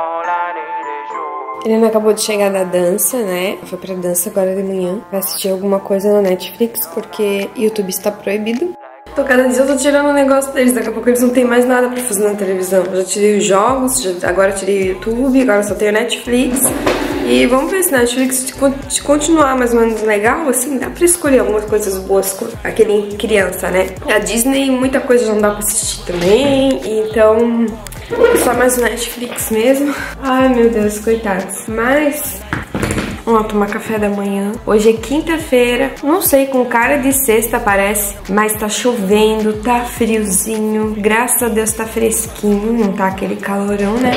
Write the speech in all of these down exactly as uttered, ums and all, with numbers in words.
Helena acabou de chegar da dança, né? Foi pra dança agora de manhã. Vai assistir alguma coisa na Netflix, porque YouTube está proibido. Tô, cada dia eu tô tirando um negócio deles. Daqui a pouco eles não tem mais nada pra fazer na televisão. Já tirei os jogos, já, agora tirei o YouTube, agora só tenho Netflix. E vamos ver se Netflix continuar mais ou menos legal, assim, dá pra escolher algumas coisas boas com aquele criança, né? A Disney, muita coisa já não dá pra assistir também, então só mais o Netflix mesmo. Ai, meu Deus, coitados. Mas vamos lá tomar café da manhã. Hoje é quinta-feira, não sei, com cara de sexta parece, mas tá chovendo, tá friozinho, graças a Deus tá fresquinho, não tá aquele calorão, né?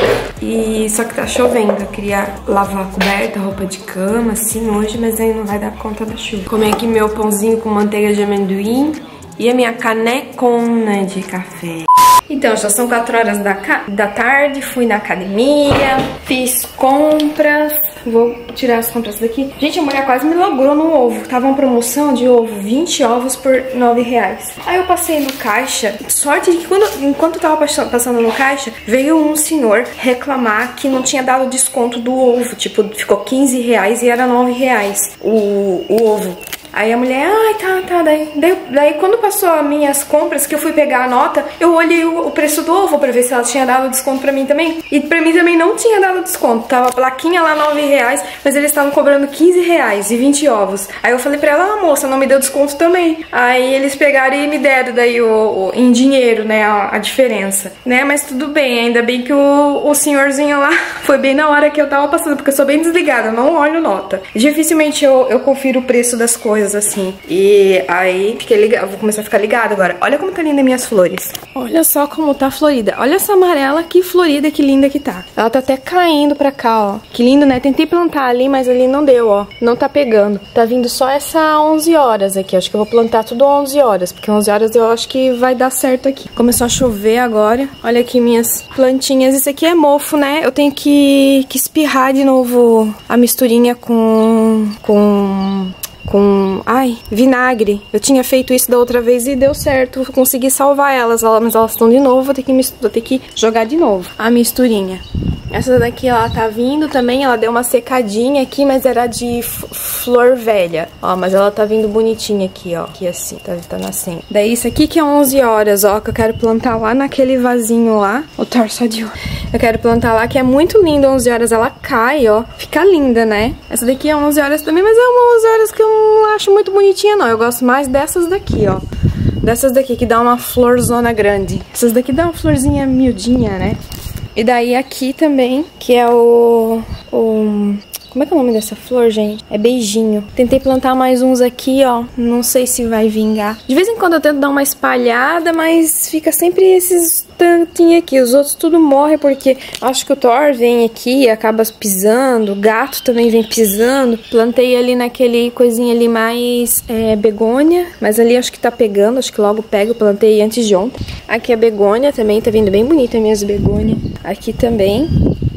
E só que tá chovendo, eu queria lavar a coberta, roupa de cama, assim, hoje, mas aí não vai dar conta da chuva. Comer aqui meu pãozinho com manteiga de amendoim e a minha canecona de café. Então, já são quatro horas da, da tarde, fui na academia, fiz compras, vou tirar as compras daqui. Gente, a mulher quase me logrou no ovo, tava uma promoção de ovo, vinte ovos por nove reais. Aí eu passei no caixa, sorte de que quando, enquanto eu tava passando no caixa, veio um senhor reclamar que não tinha dado desconto do ovo, tipo, ficou quinze reais e era nove reais o, o ovo. Aí a mulher, ai, tá, tá, daí, daí, daí quando passou as minhas compras, que eu fui pegar a nota, eu olhei o, o preço do ovo pra ver se ela tinha dado desconto pra mim também. E pra mim também não tinha dado desconto, tava a plaquinha lá nove reais, mas eles estavam cobrando quinze reais e vinte ovos. Aí eu falei pra ela, ah, moça, não me deu desconto também. Aí eles pegaram e me deram daí o, o em dinheiro, né, a, a diferença, né, mas tudo bem, ainda bem que o, o senhorzinho lá foi bem na hora que eu tava passando, porque eu sou bem desligada, eu não olho nota. Dificilmente eu, eu confiro o preço das coisas assim. E aí fiquei ligada, vou começar a ficar ligada agora. Olha como tá linda minhas flores. Olha só como tá florida. Olha essa amarela, que florida, que linda que tá. Ela tá até caindo pra cá, ó. Que lindo, né? Tentei plantar ali, mas ali não deu, ó. Não tá pegando. Tá vindo só essa onze horas aqui. Acho que eu vou plantar tudo onze horas, porque onze horas eu acho que vai dar certo aqui. Começou a chover agora. Olha aqui minhas plantinhas. Isso aqui é mofo, né? Eu tenho que, que espirrar de novo a misturinha com... com... com, ai, vinagre. Eu tinha feito isso da outra vez e deu certo. Consegui salvar elas, mas elas estão de novo. Vou ter que, vou ter que jogar de novo a misturinha. Essa daqui, ela tá vindo também. Ela deu uma secadinha aqui, mas era de flor velha. Ó, mas ela tá vindo bonitinha aqui, ó. Aqui assim, tá, tá nascendo. Daí isso aqui que é onze horas, ó, que eu quero plantar lá naquele vasinho lá. O torso de... Eu quero plantar lá, que é muito lindo. onze horas ela cai, ó. Fica linda, né? Essa daqui é onze horas também, mas é uma onze horas que eu não acho muito bonitinha, não. Eu gosto mais dessas daqui, ó. Dessas daqui, que dá uma florzona grande. Essas daqui dá uma florzinha miudinha, né? E daí aqui também, que é o... o... Como é que é o nome dessa flor, gente? É beijinho. Tentei plantar mais uns aqui, ó. Não sei se vai vingar. De vez em quando eu tento dar uma espalhada, mas fica sempre esses tantinhos aqui. Os outros tudo morrem porque acho que o Thor vem aqui e acaba pisando. O gato também vem pisando. Plantei ali naquele coisinha ali mais é, begônia, mas ali acho que tá pegando. Acho que logo pego. Plantei antes de ontem. Aqui a begônia também. Tá vindo bem bonita as minhas begônias. Aqui também.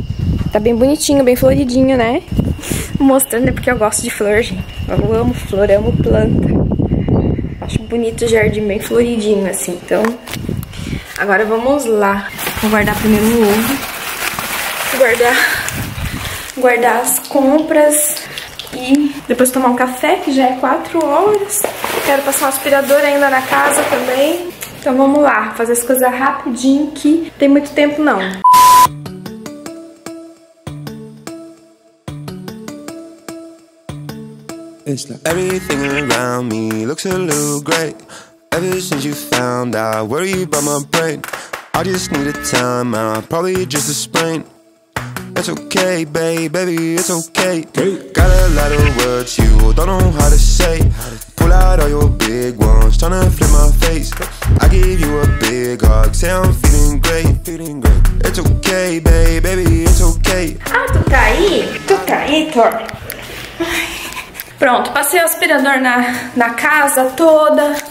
Tá bem bonitinho, bem floridinho, né? Mostrando é porque eu gosto de flor, gente. Eu amo flor, amo planta. Acho bonito o jardim bem floridinho, assim. Então, agora vamos lá. Vou guardar primeiro um ovo. Guardar, guardar as compras. E depois tomar um café, que já é quatro horas. Quero passar um aspirador ainda na casa também. Então vamos lá, fazer as coisas rapidinho, que não tem muito tempo não. It's like everything around me looks a little great. Ever since you found out, worry about my brain. I just need a time out, probably just a sprain. It's okay, babe, baby, it's okay. Got a lot of words you don't know how to say. Pull out all your big ones, tryna flip my face. I give you a big hug, say I'm feeling great, feeling great. It's okay, babe, baby, it's okay. Ah, tu tá aí? Tu tá aí, Thor? Pronto, passei o aspirador na, na casa toda.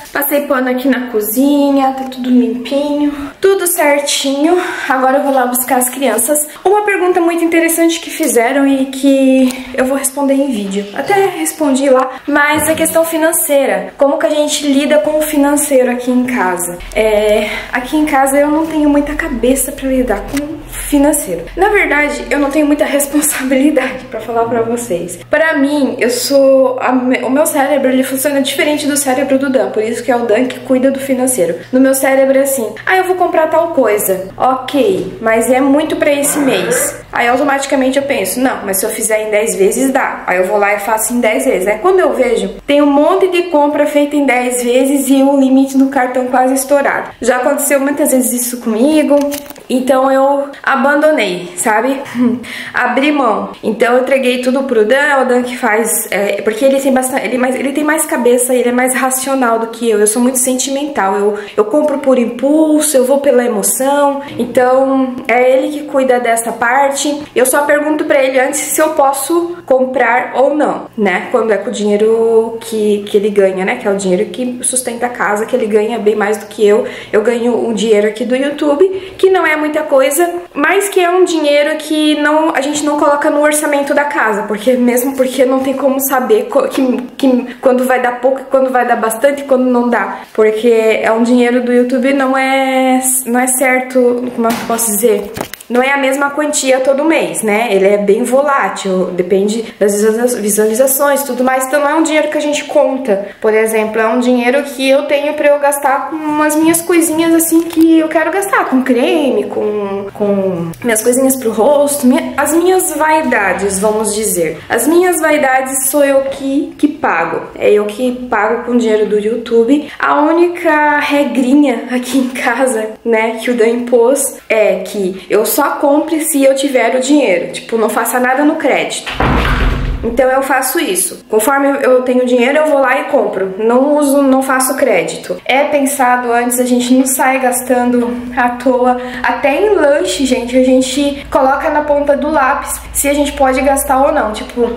Passei pano aqui na cozinha, tá tudo limpinho, tudo certinho. Agora eu vou lá buscar as crianças. Uma pergunta muito interessante que fizeram e que eu vou responder em vídeo. Até respondi lá, mas a questão financeira. Como que a gente lida com o financeiro aqui em casa? É, aqui em casa eu não tenho muita cabeça pra lidar com o financeiro. Na verdade, eu não tenho muita responsabilidade pra falar pra vocês. Pra mim, eu sou... A, o meu cérebro, ele funciona diferente do cérebro do Dan, por isso que é o Dan que cuida do financeiro. No meu cérebro é assim, ah, eu vou comprar tal coisa. Ok, mas é muito pra esse mês. Aí automaticamente eu penso, não, mas se eu fizer em dez vezes dá. Aí eu vou lá e faço em dez vezes. Aí quando eu vejo, tem um monte de compra feita em dez vezes e o limite do cartão quase estourado. Já aconteceu muitas vezes isso comigo, então eu abandonei, sabe? Abri mão. Então eu entreguei tudo pro Dan, é o Dan que faz, é, porque ele tem bastante, ele, mais, ele tem mais cabeça, ele é mais racional do que eu. Eu sou muito sentimental, eu, eu compro por impulso, eu vou pela emoção. Então é ele que cuida dessa parte. Eu só pergunto pra ele antes se eu posso comprar ou não, né? Quando é com o dinheiro que, que ele ganha, né? Que é o dinheiro que sustenta a casa, que ele ganha bem mais do que eu. Eu ganho um dinheiro aqui do YouTube, que não é muita coisa, mas que é um dinheiro que não, a gente não coloca no orçamento da casa, porque mesmo porque não tem como saber que, que, quando vai dar pouco, quando vai dar bastante e quando não dá, porque é um dinheiro do YouTube, não é, não é certo, como eu posso dizer, não é a mesma quantia todo mês, né? Ele é bem volátil, depende das visualizações, tudo mais. Então não é um dinheiro que a gente conta. Por exemplo, é um dinheiro que eu tenho pra eu gastar com umas minhas coisinhas assim que eu quero gastar, com creme, com, com minhas coisinhas pro rosto, minha, as minhas vaidades, vamos dizer. As minhas vaidades sou eu que, que pago. É eu que pago com dinheiro do YouTube. A única regrinha aqui em casa, né, que o Dan impôs é que eu só compre se eu tiver o dinheiro. Tipo, não faça nada no crédito. Então eu faço isso. Conforme eu tenho dinheiro, eu vou lá e compro. Não uso, não faço crédito. É pensado antes, a gente não sai gastando à toa. Até em lanche, gente, a gente coloca na ponta do lápis se a gente pode gastar ou não. Tipo...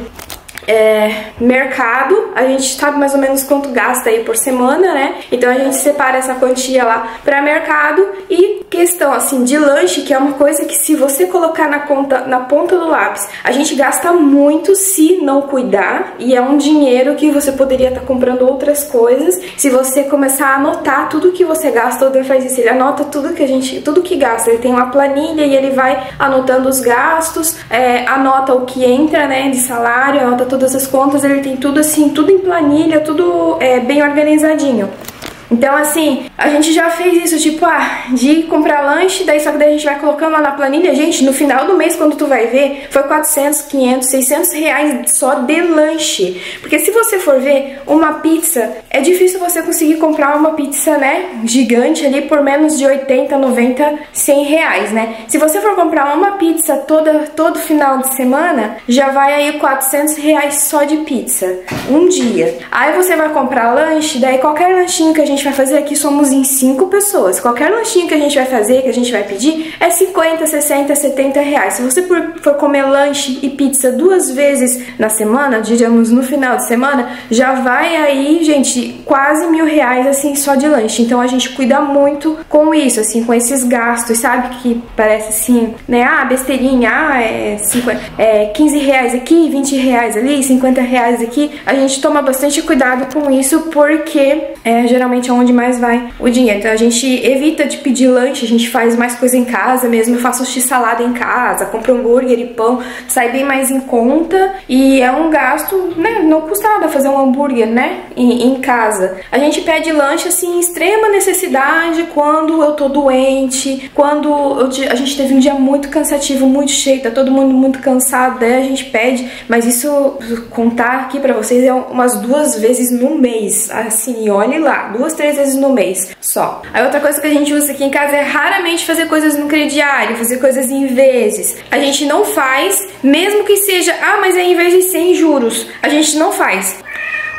É, mercado, a gente sabe mais ou menos quanto gasta aí por semana, né? Então a gente separa essa quantia lá para mercado. E questão assim de lanche, que é uma coisa que se você colocar na conta, na ponta do lápis, a gente gasta muito se não cuidar, e é um dinheiro que você poderia estar tá comprando outras coisas. Se você começar a anotar tudo que você gasta, o Dan faz isso, ele anota tudo que a gente, tudo que gasta, ele tem uma planilha e ele vai anotando os gastos, é, anota o que entra, né, de salário, anota tudo todas as contas, ele tem tudo assim, tudo em planilha, tudo é, bem organizadinho. Então, assim, a gente já fez isso, tipo, ah, de comprar lanche, daí só que daí a gente vai colocando lá na planilha, gente, no final do mês, quando tu vai ver, foi quatrocentos, quinhentos, seiscentos reais só de lanche. Porque se você for ver, uma pizza, é difícil você conseguir comprar uma pizza, né, gigante ali por menos de oitenta, noventa, cem reais, né? Se você for comprar uma pizza toda, todo final de semana, já vai aí quatrocentos reais só de pizza, um dia. Aí você vai comprar lanche, daí qualquer lanchinho que a gente vai fazer aqui, somos em cinco pessoas. Qualquer lanchinho que a gente vai fazer, que a gente vai pedir, é cinquenta, sessenta, setenta reais. Se você for comer lanche e pizza duas vezes na semana, digamos no final de semana, já vai aí, gente, quase mil reais assim só de lanche. Então a gente cuida muito com isso, assim, com esses gastos, sabe? Que parece assim, né? Ah, besteirinha, ah, é, cinquenta, é quinze reais aqui, vinte reais ali, cinquenta reais aqui. A gente toma bastante cuidado com isso porque é, geralmente onde mais vai o dinheiro. Então a gente evita de pedir lanche, a gente faz mais coisa em casa mesmo. Eu faço x-salada em casa, compro hambúrguer e pão, sai bem mais em conta e é um gasto, né? Não custa nada fazer um hambúrguer, né? Em, em casa. A gente pede lanche assim em extrema necessidade quando eu tô doente, quando eu, a gente teve um dia muito cansativo, muito cheio, tá todo mundo muito cansado, daí a gente pede, mas isso, contar aqui pra vocês, é umas duas vezes no mês, assim, olhe lá, duas, três vezes no mês só. Aí outra coisa que a gente usa aqui em casa é raramente fazer coisas no crediário, fazer coisas em vezes. A gente não faz, mesmo que seja, ah, mas é em vezes sem juros. A gente não faz.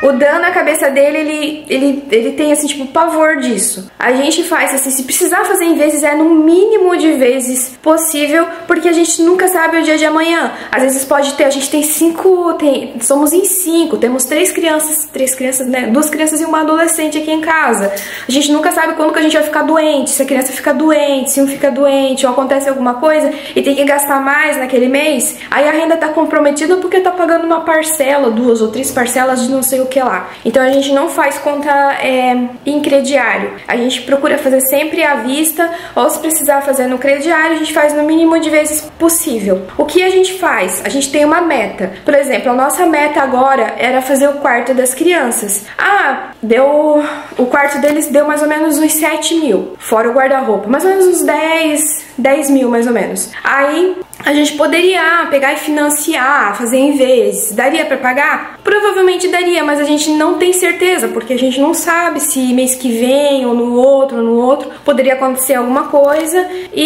O Dan, na cabeça dele, ele, ele, ele tem, assim, tipo, pavor disso. A gente faz, assim, se precisar fazer em vezes, é no mínimo de vezes possível, porque a gente nunca sabe o dia de amanhã. Às vezes pode ter, a gente tem cinco, tem, somos em cinco, temos três crianças, três crianças, né, duas crianças e uma adolescente aqui em casa. A gente nunca sabe quando que a gente vai ficar doente, se a criança fica doente, se um fica doente, ou acontece alguma coisa e tem que gastar mais naquele mês, aí a renda tá comprometida porque tá pagando uma parcela, duas ou três parcelas de não sei o que lá. Então a gente não faz conta é, em crediário. A gente procura fazer sempre à vista, ou se precisar fazer no crediário, a gente faz no mínimo de vezes possível. O que a gente faz? A gente tem uma meta. Por exemplo, a nossa meta agora era fazer o quarto das crianças. Ah, deu... o quarto deles deu mais ou menos uns sete mil, fora o guarda-roupa. Mais ou menos uns dez, dez mil, mais ou menos. Aí a gente poderia pegar e financiar, fazer em vezes. Daria pra pagar? Provavelmente daria, mas a gente não tem certeza, porque a gente não sabe se mês que vem, ou no outro, ou no outro, poderia acontecer alguma coisa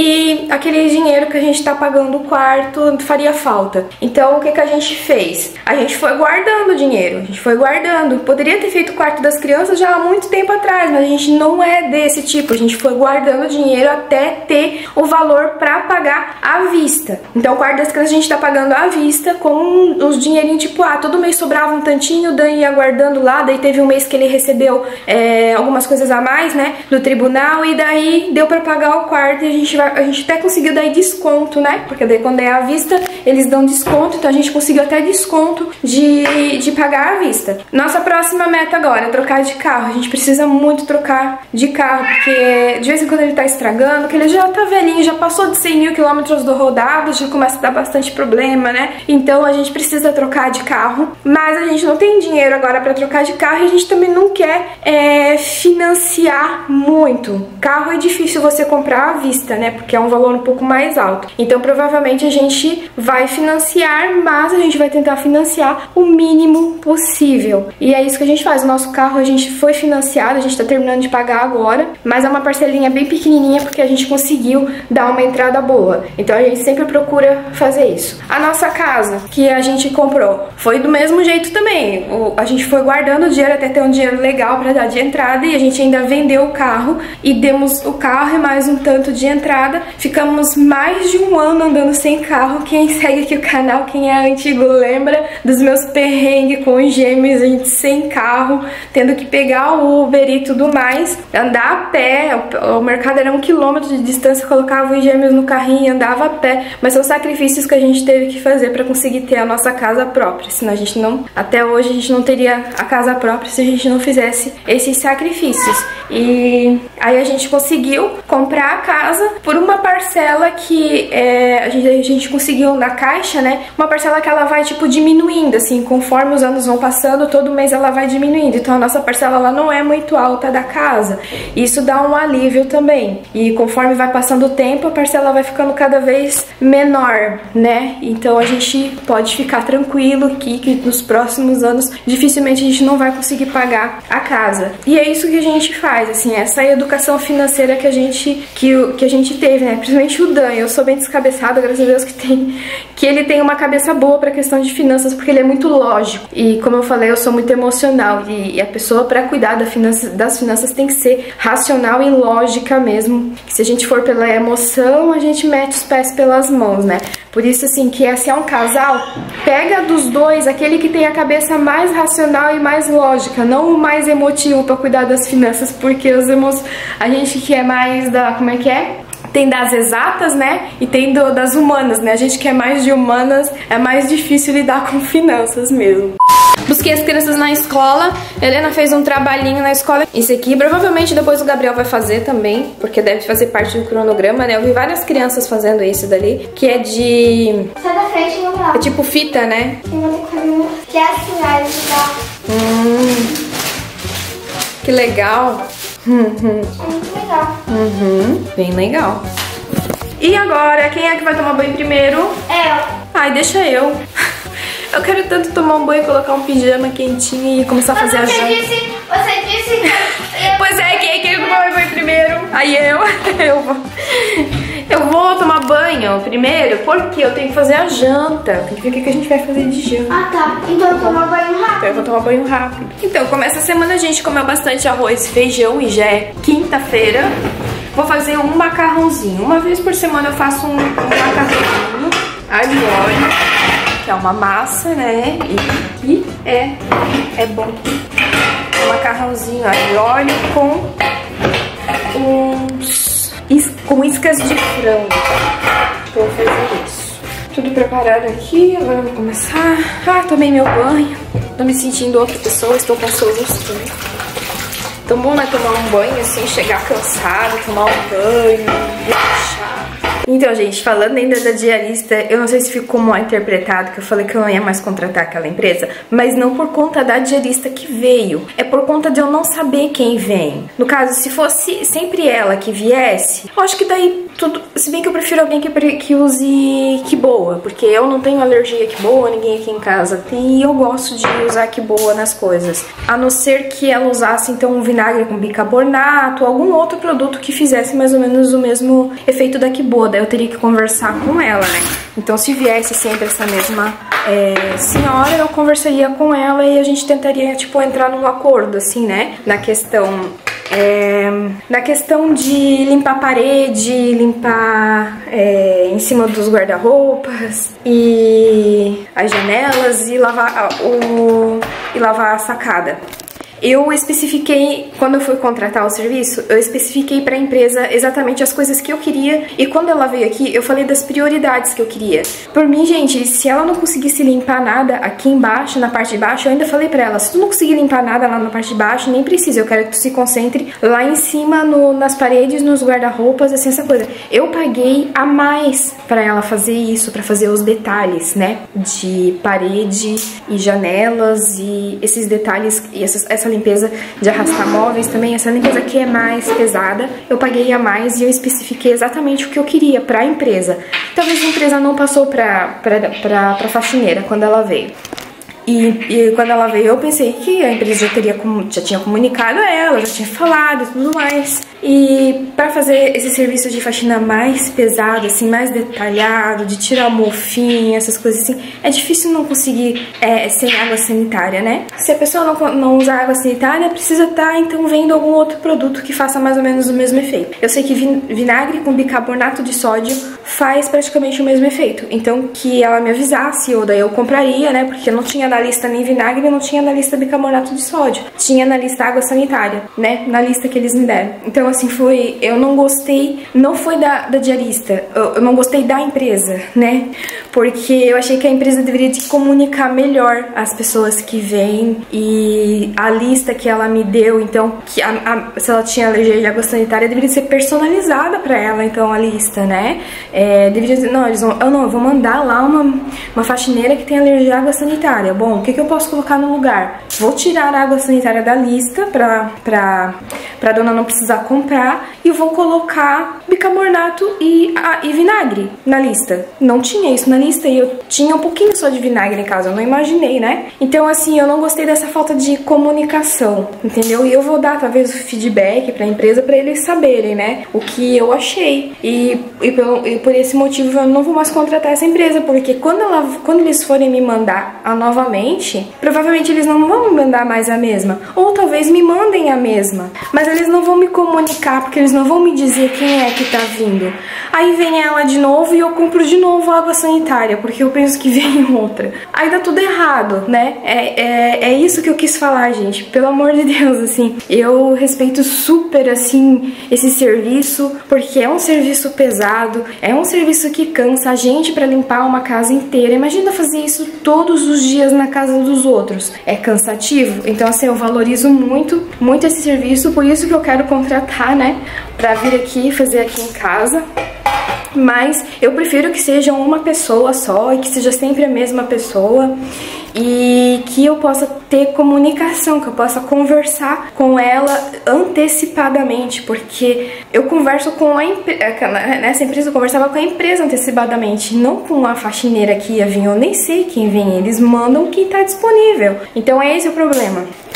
e aquele dinheiro que a gente tá pagando o quarto faria falta. Então, o que que a gente fez? A gente foi guardando o dinheiro, a gente foi guardando. Poderia ter feito o quarto das crianças já há muito tempo atrás, mas a gente não é desse tipo. A gente foi guardando dinheiro até ter o valor pra pagar à vista. Então, o quarto das crianças a gente tá pagando à vista com os dinheirinhos, tipo, ah, todo mês sobrava um tantinho, o Dan ia guardando lá, daí teve um mês que ele recebeu é, algumas coisas a mais, né, do tribunal, e daí deu pra pagar o quarto e a gente, vai, a gente até conseguiu daí desconto, né, porque daí quando é à vista, eles dão desconto, então a gente conseguiu até desconto de, de pagar à vista. Nossa próxima meta agora é trocar de carro. A gente precisa muito trocar de carro, porque de vez em quando ele tá estragando, porque ele já tá velhinho, já passou de cem mil quilômetros do rodado, já começa a dar bastante problema, né? Então a gente precisa trocar de carro, mas a gente não tem dinheiro agora pra trocar de carro e a gente também não quer é, financiar muito. Carro é difícil você comprar à vista, né? Porque é um valor um pouco mais alto. Então provavelmente a gente vai financiar, mas a gente vai tentar financiar o mínimo possível. E é isso que a gente faz. O nosso carro a gente foi financiado, a gente tá terminando de pagar agora, mas é uma parcelinha bem pequenininha porque a gente conseguiu dar uma entrada boa. Então a gente sempre procura fazer isso. A nossa casa que a gente comprou foi do mesmo jeito também. O, a gente foi guardando o dinheiro até ter um dinheiro legal para dar de entrada e a gente ainda vendeu o carro e demos o carro e mais um tanto de entrada. Ficamos mais de um ano andando sem carro. Quem segue aqui o canal, quem é antigo, lembra dos meus perrengues com os gêmeos, a gente sem carro, tendo que pegar o Uber e tudo mais, andar a pé. O, o mercado era um quilômetro de distância, colocava os gêmeos no carrinho e andava a pé. Mas são sacrifícios que a gente teve que fazer para conseguir ter a nossa casa própria. Senão a gente não, até hoje a gente não teria a casa própria se a gente não fizesse esses sacrifícios. E aí a gente conseguiu comprar a casa por uma parcela que é, a, gente, a gente conseguiu na Caixa, né? Uma parcela que ela vai tipo diminuindo, assim, conforme os anos vão passando, todo mês ela vai diminuindo. Então a nossa parcela ela não é muito alta da casa. Isso dá um alívio também. E conforme vai passando o tempo, a parcela vai ficando cada vez menor, né? Então a gente pode ficar tranquilo aqui que nos próximos anos dificilmente a gente não vai conseguir pagar a casa. E é isso que a gente faz, assim, essa educação financeira que a gente que, que a gente teve, né? Principalmente o Dan. Eu sou bem descabeçada, graças a Deus que tem que ele tem uma cabeça boa para questão de finanças, porque ele é muito lógico. E como eu falei, eu sou muito emocional e, e a pessoa para cuidar da finança, das finanças tem que ser racional e lógica mesmo. Se a gente for pela emoção, a gente mete os pés pelas mãos, né? Por isso, assim, que se é um casal, pega dos dois aquele que tem a cabeça mais racional e mais lógica, não o mais emotivo para cuidar das finanças, porque os emo... a gente que é mais da... como é que é? Tem das exatas, né? E tem do, das humanas, né? A gente que é mais de humanas, é mais difícil lidar com finanças mesmo. Busquei as crianças na escola, a Helena fez um trabalhinho na escola. Isso aqui provavelmente depois o Gabriel vai fazer também, porque deve fazer parte do cronograma, né? Eu vi várias crianças fazendo isso dali, que é de... Sai da frente, não dá. É tipo fita, né? Que é assim, olha, Hum, que legal. Hum, hum. é muito legal. Uhum, bem legal. E agora, quem é que vai tomar banho primeiro? É. Ai, deixa eu. Eu quero tanto tomar um banho, colocar um pijama quentinho e começar a fazer a janta. Mas você disse Você disse que eu... Pois é, quem é que ele vai foi primeiro? Aí eu, eu vou... Eu vou tomar banho primeiro, porque eu tenho que fazer a janta. Tem que ver o que a gente vai fazer de janta. Ah, tá. Então eu vou tomar banho rápido. Então eu vou tomar banho rápido. Então, como essa semana a gente comeu bastante arroz e feijão e já é quinta-feira, vou fazer um macarrãozinho. Uma vez por semana eu faço um, um macarrãozinho alho e óleo, que é uma massa, né? E, e é, é bom. Um macarrãozinho alho e óleo com uns... com iscas de frango. Vou fazer isso. Tudo preparado aqui, agora eu vou começar. Ah, tomei meu banho. Tô me sentindo outra pessoa, estou com soluço também. Tão bom, né, tomar um banho assim, chegar cansado, tomar um banho, relaxar. Então, gente, falando ainda da diarista, eu não sei se ficou mal interpretado que eu falei que eu não ia mais contratar aquela empresa, mas não por conta da diarista que veio, é por conta de eu não saber quem vem. No caso, se fosse sempre ela que viesse, eu acho que daí tudo... Se bem que eu prefiro alguém que, que use que boa, porque eu não tenho alergia que boa, ninguém aqui em casa tem, e eu gosto de usar que boa nas coisas. A não ser que ela usasse, então, um vinagre com bicarbonato, algum outro produto que fizesse mais ou menos o mesmo efeito da que boa. Eu teria que conversar com ela, né? Então, se viesse sempre essa mesma é, senhora, eu conversaria com ela e a gente tentaria, tipo, entrar num acordo, assim, né? Na questão... É, na questão de limpar a parede, limpar é, em cima dos guarda-roupas e as janelas e lavar, o, e lavar a sacada. Eu especifiquei, quando eu fui contratar o serviço, eu especifiquei para a empresa exatamente as coisas que eu queria, e quando ela veio aqui, eu falei das prioridades que eu queria. Por mim, gente, se ela não conseguisse limpar nada aqui embaixo, na parte de baixo, eu ainda falei para ela, se tu não conseguir limpar nada lá na parte de baixo, nem precisa, eu quero que tu se concentre lá em cima, no, nas paredes, nos guarda-roupas, assim, essa coisa. Eu paguei a mais para ela fazer isso, para fazer os detalhes, né, de parede e janelas e esses detalhes, e essas, essa limpeza de arrastar móveis também, essa limpeza que é mais pesada, eu paguei a mais e eu especifiquei exatamente o que eu queria para a empresa. Talvez a empresa não passou para para faxineira quando ela veio. E, e quando ela veio, eu pensei que a empresa já, teria, já tinha comunicado a ela, já tinha falado e tudo mais. E para fazer esse serviço de faxina mais pesado, assim, mais detalhado, de tirar o mofinho, essas coisas assim, é difícil não conseguir é, sem água sanitária, né? Se a pessoa não, não usar água sanitária, precisa estar, então, vendo algum outro produto que faça mais ou menos o mesmo efeito. Eu sei que vinagre com bicarbonato de sódio faz praticamente o mesmo efeito. Então, que ela me avisasse, ou daí eu compraria, né? Porque não tinha na lista nem vinagre, não tinha na lista bicarbonato de sódio. Tinha na lista água sanitária, né? Na lista que eles me deram. Então, assim, foi... Eu não gostei... Não foi da, da diarista. Eu, eu não gostei da empresa, né? Porque eu achei que a empresa deveria te comunicar melhor as pessoas que vêm e a lista que ela me deu, então, que a, a, se ela tinha alergia de água sanitária, deveria ser personalizada pra ela, então, a lista, né? É, deveria dizer, não, eles vão... Eu não, eu vou mandar lá uma, uma faxineira que tem alergia à água sanitária. Bom, o que, que eu posso colocar no lugar? Vou tirar a água sanitária da lista pra, pra, pra dona não precisar comprar e vou colocar bicarbonato e, a, e vinagre na lista. Não tinha isso na lista e eu tinha um pouquinho só de vinagre em casa, eu não imaginei, né? Então, assim, eu não gostei dessa falta de comunicação, entendeu? E eu vou dar, talvez, o feedback pra empresa pra eles saberem, né? O que eu achei. E, e, pelo, e por esse motivo eu não vou mais contratar essa empresa, porque quando, ela, quando eles forem me mandar a novamente, provavelmente eles não vão me mandar mais a mesma. Ou talvez me mandem a mesma, mas eles não vão me comunicar, porque eles não vão me dizer quem é que tá vindo. Aí vem ela de novo e eu compro de novo água sanitária, porque eu penso que vem outra. Aí dá tudo errado, né? É, é, é isso que eu quis falar, gente. Pelo amor de Deus, assim. Eu respeito super, assim, esse serviço, porque é um serviço pesado, é um serviço que cansa a gente pra limpar uma casa inteira. Imagina fazer isso todos os dias na casa dos outros. É cansativo. Então, assim, eu valorizo muito, muito esse serviço, por isso que eu quero contratar, né? Pra vir aqui, fazer aqui em casa. Mas eu prefiro que seja uma pessoa só e que seja sempre a mesma pessoa e que eu possa ter comunicação, que eu possa conversar com ela antecipadamente, porque eu converso com a empresa, nessa empresa eu conversava com a empresa antecipadamente, não com a faxineira que ia vir, eu nem sei quem vem, eles mandam o que está disponível. Então é esse o problema.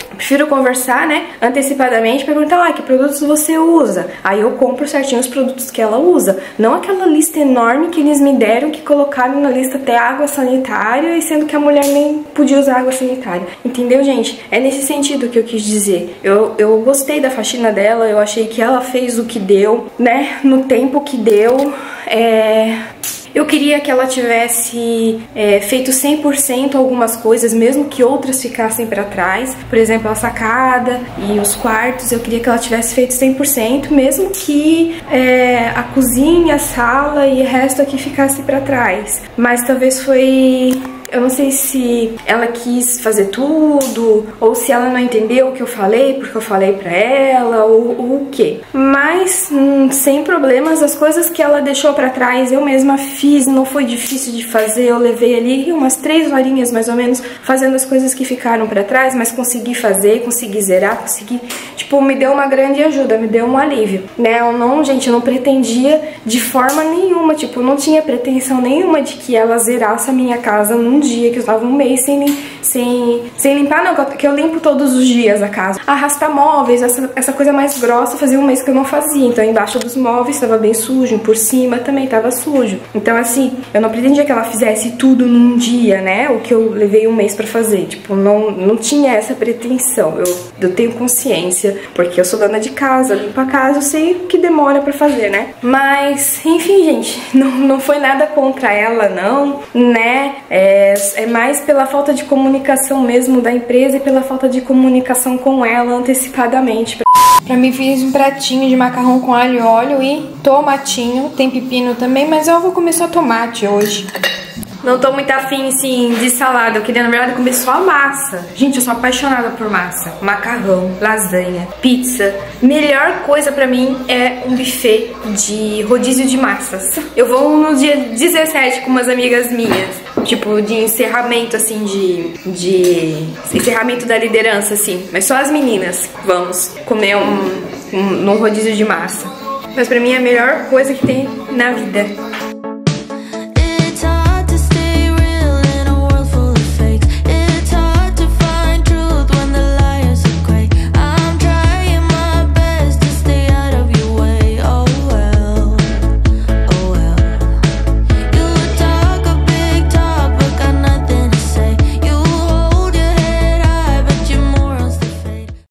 prefiro conversar, né, antecipadamente, perguntar, ah, que produtos você usa? Aí eu compro certinho os produtos que ela usa. Não aquela lista enorme que eles me deram, que colocaram na lista até água sanitária, e sendo que a mulher nem podia usar água sanitária. Entendeu, gente? É nesse sentido que eu quis dizer. Eu, eu gostei da faxina dela, eu achei que ela fez o que deu, né, no tempo que deu. É... Eu queria que ela tivesse é, feito cem por cento algumas coisas, mesmo que outras ficassem para trás. Por exemplo, a sacada e os quartos, eu queria que ela tivesse feito cem por cento, mesmo que é, a cozinha, a sala e o resto aqui ficasse para trás. Mas talvez foi... Eu não sei se ela quis fazer tudo, ou se ela não entendeu o que eu falei, porque eu falei pra ela, ou, ou o quê. Mas, hum, sem problemas, as coisas que ela deixou pra trás, eu mesma fiz, não foi difícil de fazer. Eu levei ali umas três horinhas, mais ou menos, fazendo as coisas que ficaram pra trás, mas consegui fazer, consegui zerar, consegui... Tipo, me deu uma grande ajuda, me deu um alívio, né? Eu não, gente, eu não pretendia de forma nenhuma, tipo, não tinha pretensão nenhuma de que ela zerasse a minha casa num dia, que eu estava um mês sem, sem, sem limpar, não, que eu limpo todos os dias a casa. Arrastar móveis, essa, essa coisa mais grossa, fazia um mês que eu não fazia. Então embaixo dos móveis estava bem sujo, por cima também estava sujo. Então assim, eu não pretendia que ela fizesse tudo num dia, né, o que eu levei um mês pra fazer. Tipo, não, não tinha essa pretensão. Eu, eu tenho consciência, porque eu sou dona de casa, limpo a casa, eu sei o que demora pra fazer, né. Mas, enfim, gente, não, não foi nada contra ela, não, né. É, é mais pela falta de comunicação mesmo da empresa e pela falta de comunicação com ela antecipadamente. Pra mim fiz um pratinho de macarrão com alho e óleo e tomatinho, tem pepino também, mas eu vou comer só tomate hoje. Não tô muito afim, assim, de salada. Eu queria, na verdade, comer só a massa. Gente, eu sou apaixonada por massa. Macarrão, lasanha, pizza. Melhor coisa pra mim é um buffet de rodízio de massas. Eu vou no dia dezessete com umas amigas minhas. Tipo, de encerramento, assim, de... de encerramento da liderança, assim. Mas só as meninas vamos comer um, um, num rodízio de massa. Mas pra mim é a melhor coisa que tem na vida.